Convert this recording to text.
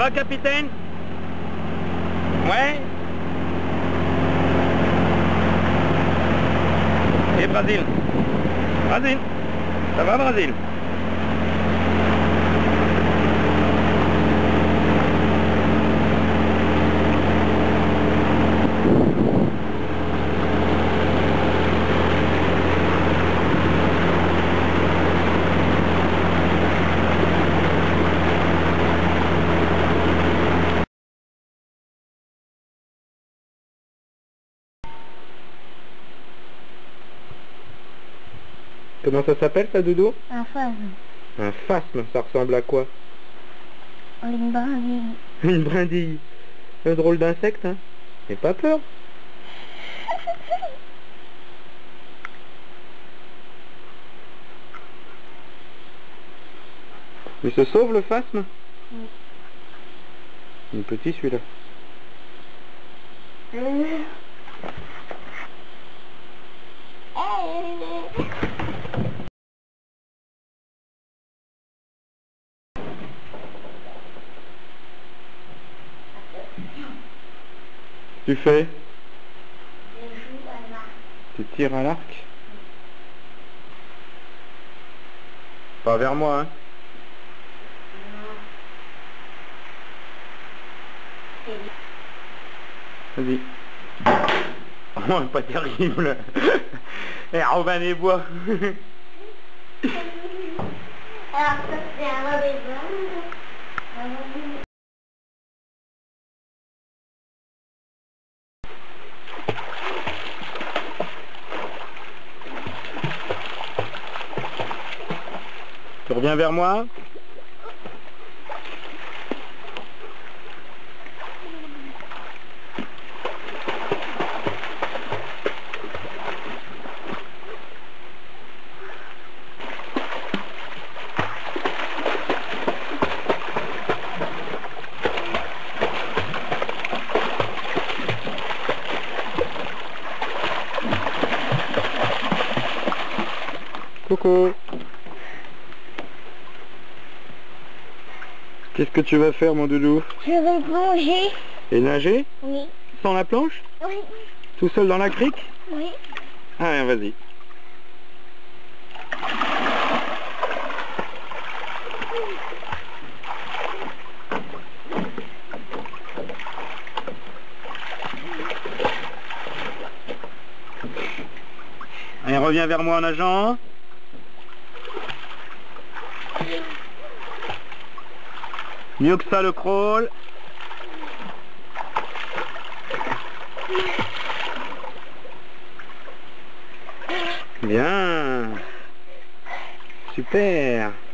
va, capitaine? Ouais. Et Brésil. Brésil. Ça va, Brésil? Comment ça s'appelle ça, Doudou? Un phasme. Un phasme, ça ressemble à quoi? Une brindille. Une brindille. Un drôle d'insecte, hein? N'aie pas peur. Il se sauve le phasme? Oui. Il est petit celui-là. Tu fais? Tu tires à l'arc? Pas vers moi, hein? Vas-y. Oh, pas terrible. Et Robin des Bois. Alors ça c'est un mauvais bon. Tu reviens vers moi? Coucou. Qu'est-ce que tu vas faire, mon doudou? Je vais plonger. Et nager? Oui. Sans la planche? Oui. Tout seul dans la crique? Oui. Ah, vas-y. Allez, reviens vers moi en nageant. Mieux que ça, le crawl. Bien. Super.